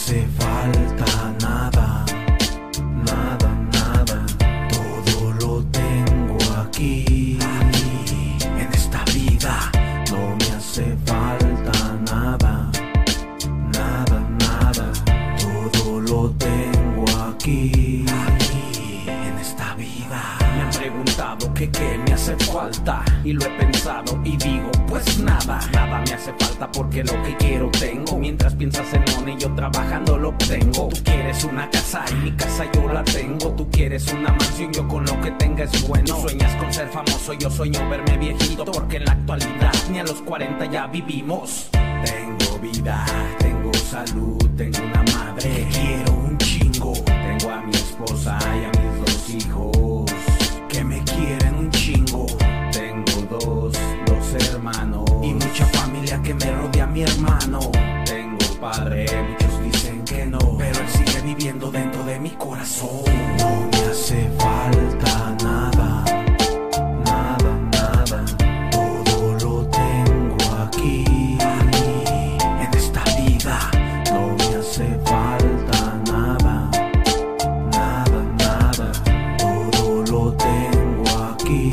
hace falta nada, nada, nada. Todo lo tengo aquí. En esta vida no me hace falta nada, nada, nada. Todo lo tengo aquí. En esta vida me han preguntado que qué me hace falta, y lo he pensado y digo pues nada. Nada me hace falta porque lo que quiero tengo. Mientras piensas en money, yo trabajando lo obtengo. Tú quieres una casa y mi casa yo la tengo. Tú quieres una mansión, yo con lo que tenga es bueno. Tú sueñas con ser famoso, yo sueño verme viejito, porque en la actualidad ni a los 40 ya vivimos. Tengo vida, tengo salud, tengo una madre que quiero un chingo. Tengo a mi esposa y a mis 2 hijos que me quieren un chingo. Tengo dos hermanos y mucha familia que me rodea mi hermano. Tengo padre, muchos dicen que no, pero él sigue viviendo dentro de mi corazón. no me hace falta nada, nada, nada. Todo lo tengo aquí. En esta vida no me hace falta nada, nada, nada. Todo lo tengo aquí.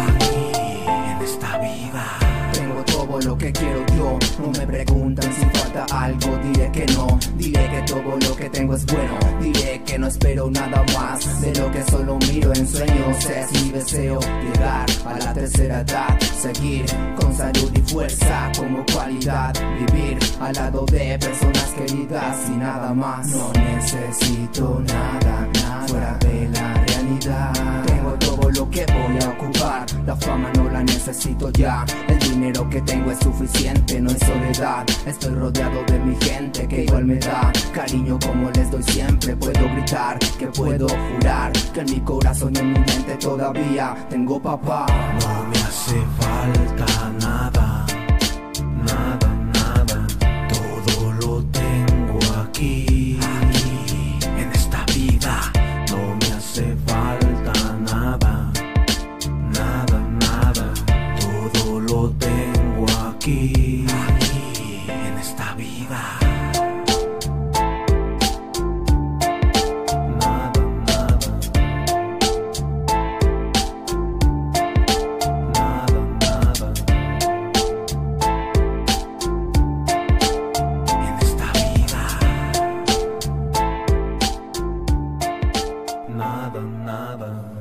En esta vida tengo todo lo que quiero yo. No me preguntan si falta algo, diré que no. Diré que todo lo que tengo es bueno. Diré que no espero nada más de lo que solo miro en sueños. Es mi deseo llegar a la tercera edad, seguir con salud y fuerza como cualidad, vivir al lado de personas queridas y nada más. No necesito nada, nada fuera de la realidad. Tengo todo lo que voy a ocupar, la fama no la necesito ya. El dinero que tengo es suficiente, no es soledad. Estoy rodeado de mi gente que igual me da cariño como les doy siempre. Puedo gritar, que puedo jurar, que en mi corazón y en mi mente todavía tengo papá. no me hace falta nada, nada, nada. Todo lo tengo aquí. En esta vida no me hace falta nada, nada, nada. Todo lo tengo aquí. En esta vida nada, nada, nada, nada. En esta vida nada, nada.